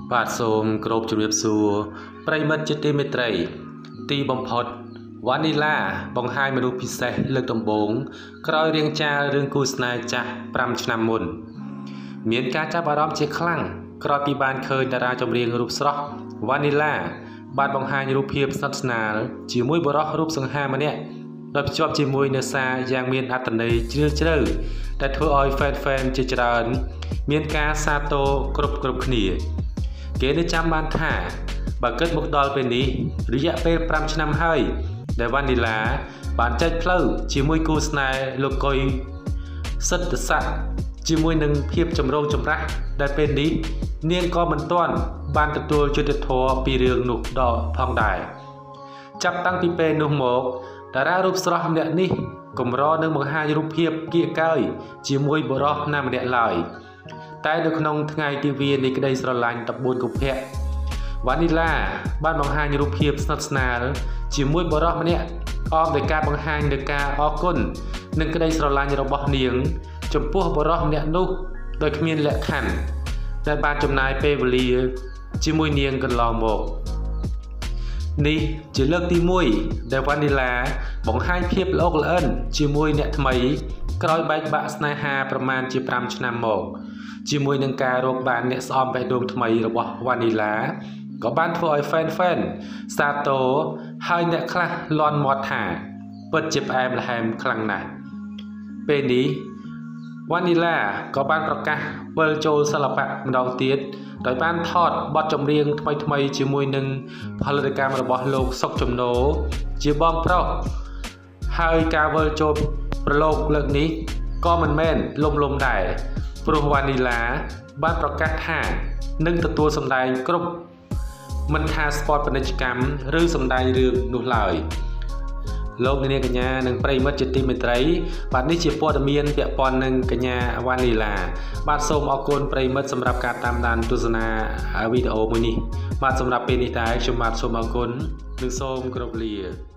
បាទសូមគោរពជម្រាបសួរប្រិមិត្តជាទីមេត្រីទីបំផុតវ៉ានីឡាបង្ហាញមនុស្សពិសេសលើកដំបូងក្រោយរៀងចាលរឿងគូស្នេហ៍ចាស់5ឆ្នាំមុនមានការចាប់អារម្មណ៍ជាខ្លាំងក្រោយពីបានឃើញតារាចម្រៀងរូបស្រស់វ៉ានីឡាបានបង្ហាញរូបភាពស្និទ្ធស្នាលជាមួយបុរសរូបសង្ហាម្នាក់ដោយភ្ជាប់ជាមួយនៅសារយ៉ាងមានអត្ថន័យជ្រាលជ្រៅដែលធ្វើឲ្យហ្វេនជាច្រើនមានការសាទរគ្រប់គ្នាគេនឹងចាំបានថាបើគិតមកដល់ពេលនេះរយៈពេល5ឆ្នាំហើយដែលវ៉ានីឡាបានចែកផ្លូវជាមួយគូស្នេហ៍លោកកុយសិទ្ធិស័ក្តិជាមួយនឹងភាពចម្រូងចម្រាសដែលពេលនេះនាងក៏មិនទាន់បានទទួលយុត្តិធម៌ពីរឿងនោះដល់ផងដែរចាប់តាំងពីពេលនោះមកតារារូបស្រស់ម្នាក់នេះកម្រនឹងបង្ហាញរូបភាពគៀកកើយជាមួយបុរសណាម្នាក់ឡើយតែនៅក្នុងថ្ងៃទិវានៃក្តីស្រឡាញ់14កុម្ភៈវ៉ានីឡាបានបង្ហាញរូបភាពស្និទ្ធស្នាលជាមួយបុរសម្នាក់អមដោយការបង្ហាញនូវការអរគុណនិងក្តីស្រឡាញ់របស់នាងចំពោះបុរសម្នាក់នោះដោយគ្មានលក្ខខណ្ឌដែលបានចំណាយពេលវេលាជាមួយនាងកន្លងមកនេះជាលើកទី1ដែលវ៉ានីឡាបង្ហាញភាពល្អកល្អិនជាមួយអ្នកថ្មីក្រោយបែកបាក់ស្នេហាប្រមាណជា5ឆ្នាំមកជាមួយនឹងការរកបានអ្នកស្អមបេះដូងថ្មីរបស់វ៉ានីឡាក៏បានធ្វើឲ្យហ្វេនសាទរហើយអ្នកខ្លះលន់មាត់ថាពិតជាផ្អែមល្ហែមខ្លាំងណាស់ពេលនេះវ៉ានីឡាក៏បានប្រកាសវិលចូលសិល្បៈម្ដងទៀតដោយបានថតបទចម្រៀងថ្មីជាមួយនឹងផលិតកម្មរបស់លោកសុកចំណូជាបងប្រុសហើយការវិលចូលប្រឡូកលើកនេះក៏មិនមែនលំដែរព្រោះវ៉ានីឡាបានប្រកាសថានឹងទទួលសម្ដែងគ្រប់មិនថាស្ពតពាណិជ្ជកម្មឬសម្ដែងរឿងនោះឡើយលោកនាងកញ្ញានិងប្រិមិត្តជាទីមេត្រីបាទនេះជាព័ត៌មានពាក់ព័ន្ធនឹងកញ្ញាវ៉ានីឡាបាទសូមអរគុណប្រិមិត្តសម្រាប់ការតាមដានទស្សនាវីដេអូមួយនេះបាទសម្រាប់ពេលនេះដែរខ្ញុំបាទសូមអរគុណនិងសូមគោរពលា